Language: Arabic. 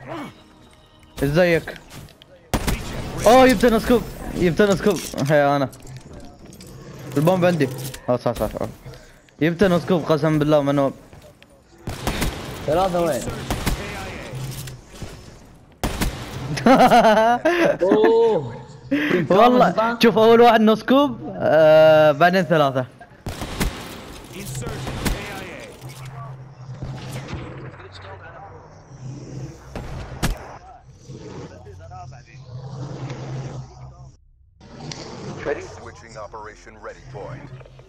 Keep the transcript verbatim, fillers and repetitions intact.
ازيك؟ اوه جبت انا سكوب، جبت انا سكوب. هي انا البومب عندي. اه صح صح صح. جبت انا سكوب قسم بالله منوب. ثلاثة وين؟ اوه تيم كامل والله شفتها؟ شوف اول واحد نو سكوب آه بعدين ثلاثة. Switching operation ready point.